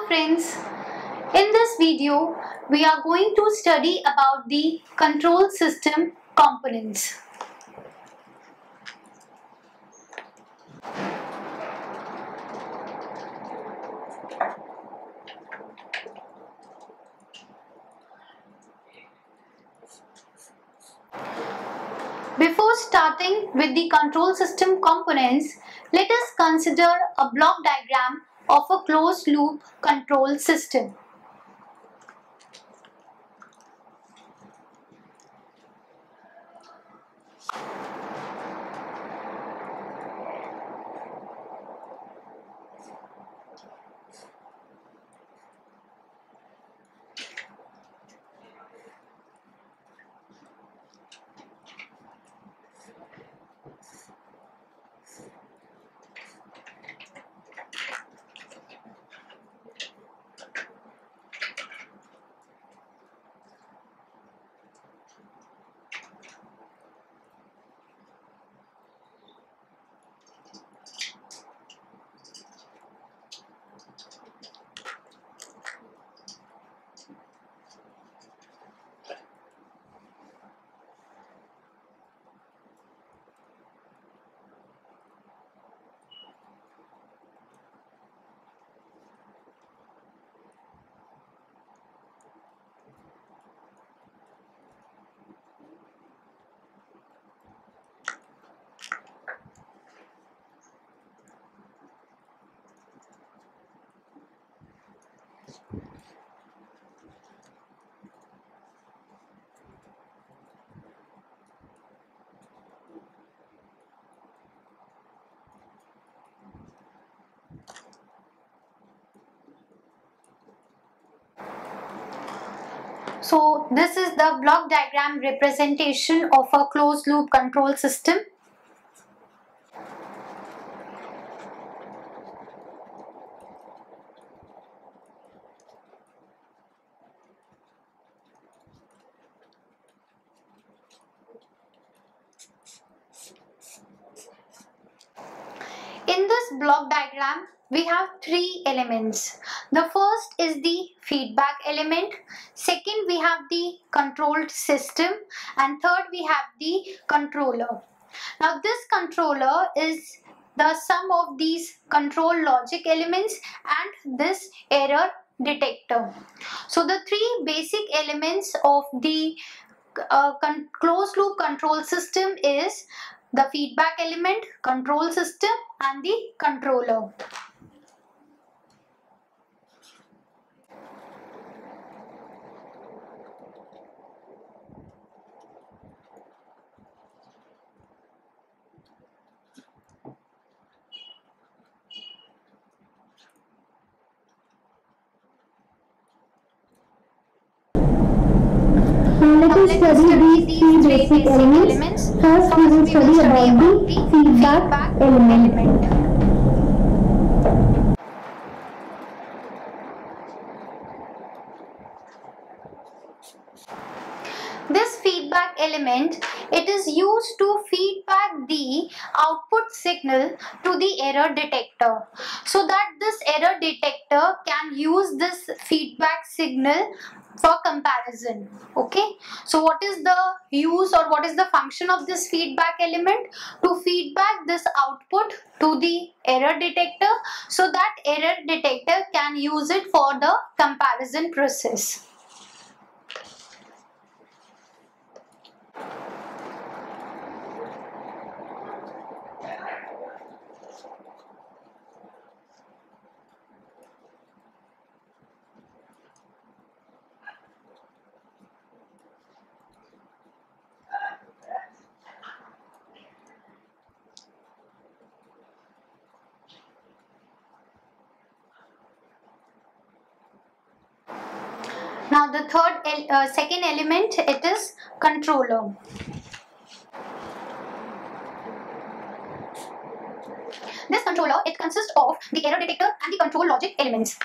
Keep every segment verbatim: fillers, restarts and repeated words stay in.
Hello friends, in this video we are going to study about the control system components. Before starting with the control system components, let us consider a block diagram of a closed loop control system. So this is the block diagram representation of a closed loop control system. In this block diagram, we have three elements. The first is the feedback element. Second, we have the controlled system. And third, we have the controller. Now, this controller is the sum of these control logic elements and this error detector. So, the three basic elements of the uh, closed loop control system is the feedback element, control system and the controller. Now let us study these three basic elements. First we will study about the feedback element. This feedback element, it is used to feedback the output signal to the error detector, so that this error detector can use this feedback signal for comparison. Okay, so what is the use or what is the function of this feedback element? To feedback this output to the error detector, so that error detector can use it for the comparison process. Now the third, uh, second element, it is controller. This controller, it consists of the error detector and the control logic elements.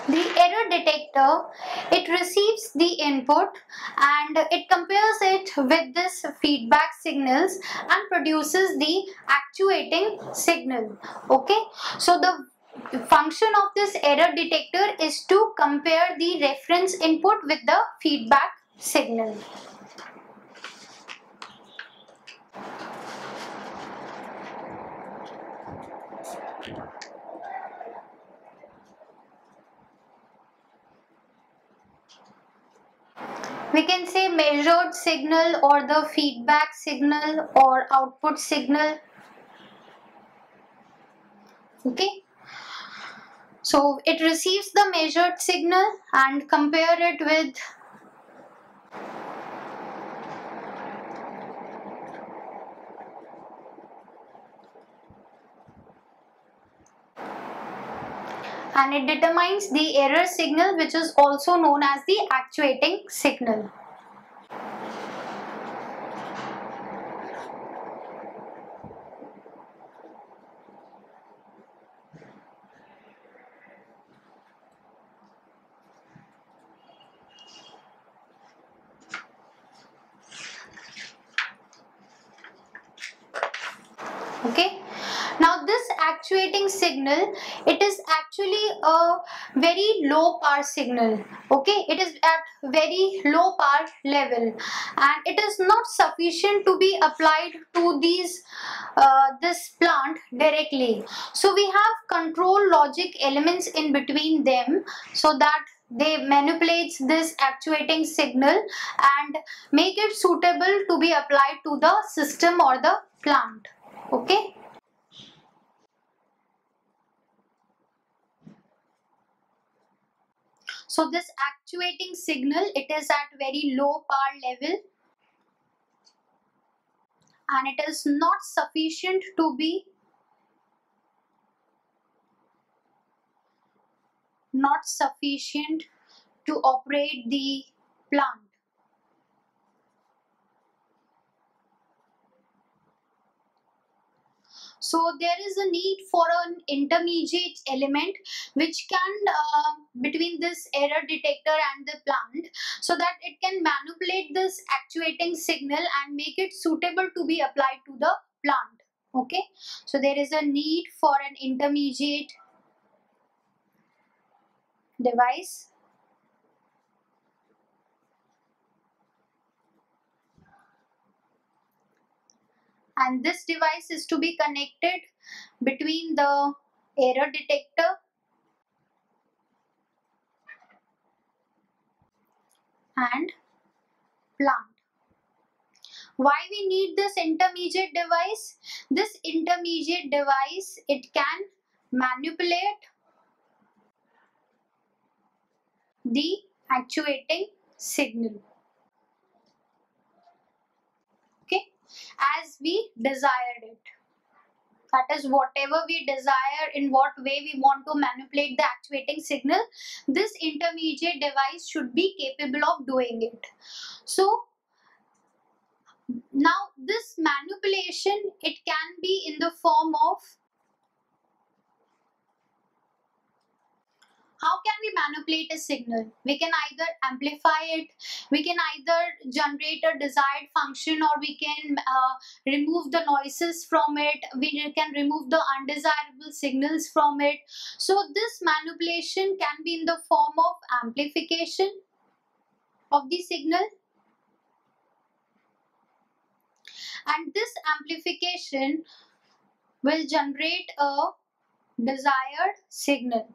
The error detector, it receives the input and it compares it with this feedback signals and produces the actuating signal. Okay, so the function of this error detector is to compare the reference input with the feedback signal. We can say measured signal or the feedback signal or output signal. Okay, so it receives the measured signal and compare it with and it determines the error signal, which is also known as the actuating signal. Okay, now this actuating signal, it is actually a very low power signal. Okay, it is at very low power level and it is not sufficient to be applied to these uh, this plant directly. So we have control logic elements in between them so that they manipulates this actuating signal and make it suitable to be applied to the system or the plant. Okay, so this actuating signal, it is at very low power level and it is not sufficient to be not sufficient to operate the plant. So there is a need for an intermediate element which can uh, between this error detector and the plant, so that it can manipulate this actuating signal and make it suitable to be applied to the plant. Okay, so there is a need for an intermediate device and this device is to be connected between the error detector and plant. Why we need this intermediate device? This intermediate device, it can manipulate the actuating signal, okay, as we desired it. That is, whatever we desire, in what way we want to manipulate the actuating signal, this intermediate device should be capable of doing it. So now this manipulation, it can be in the form of, how can we manipulate a signal? We can either amplify it, we can either generate a desired function, or we can uh, remove the noises from it, we can remove the undesirable signals from it. So this manipulation can be in the form of amplification of the signal, and this amplification will generate a desired signal.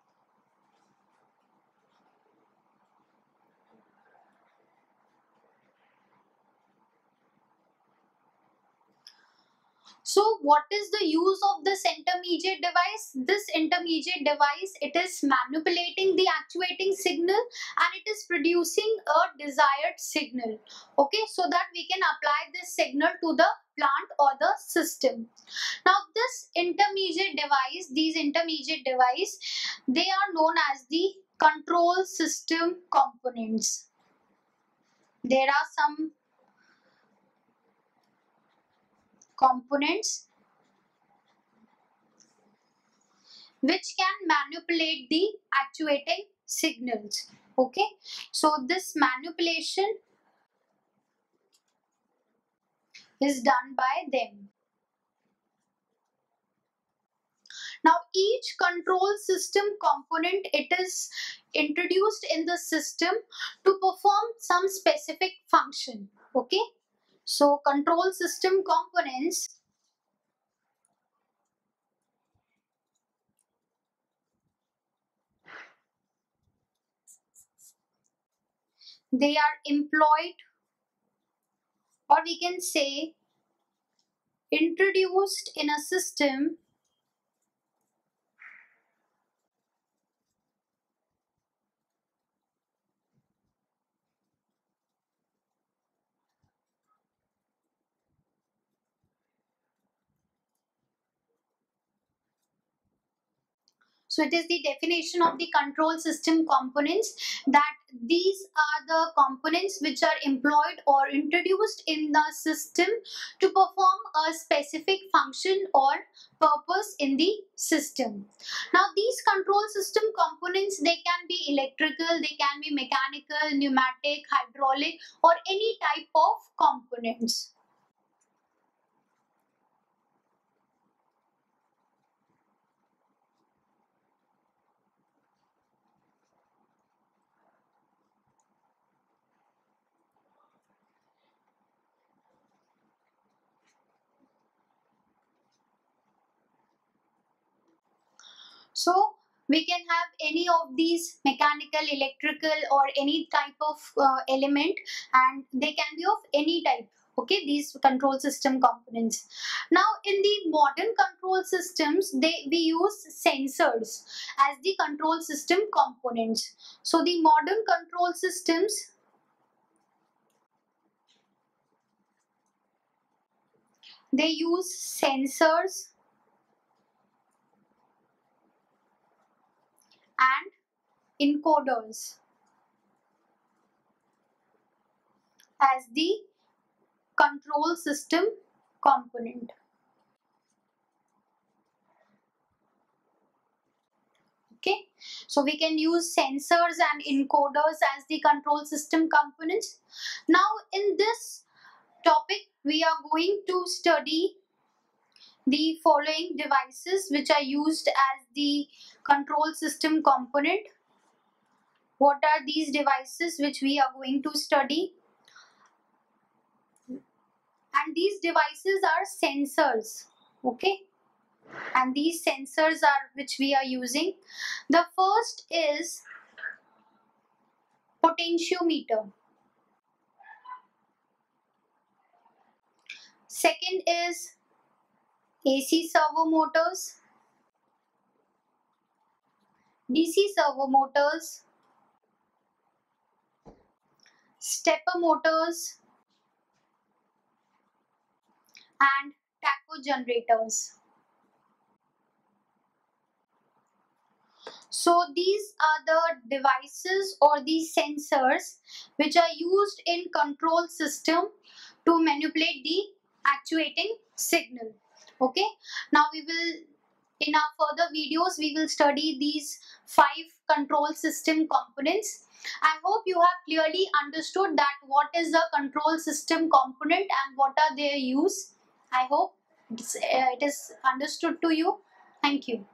So what is the use of this intermediate device? This intermediate device, it is manipulating the actuating signal and it is producing a desired signal. Okay, so that we can apply this signal to the plant or the system. Now this intermediate device, these intermediate device, they are known as the control system components. There are some components which can manipulate the actuating signals. Okay, so this manipulation is done by them. Now each control system component, it is introduced in the system to perform some specific function. Okay, so control system components, they are employed, or we can say introduced in a system So it is the definition of the control system components, that these are the components which are employed or introduced in the system to perform a specific function or purpose in the system. Now these control system components, they can be electrical, they can be mechanical, pneumatic, hydraulic, or any type of components. So we can have any of these mechanical, electrical, or any type of uh, element, and they can be of any type. Okay, these control system components. Now in the modern control systems, they we use sensors as the control system components. So the modern control systems, they use sensors and encoders as the control system component. Okay, so we can use sensors and encoders as the control system components. Now in this topic, we are going to study the following devices which are used as the control system component. What are these devices which we are going to study? And these devices are sensors. Okay, and these sensors are which we are using. The first is potentiometer. Second is A C servo motors, D C servo motors, stepper motors, and tacho generators. So these are the devices or the sensors which are used in control system to manipulate the actuating signal. Okay, now we will, in our further videos, we will study these five control system components. I hope you have clearly understood that what is the control system component and what are their use. I hope it's, uh, it is understood to you. Thank you.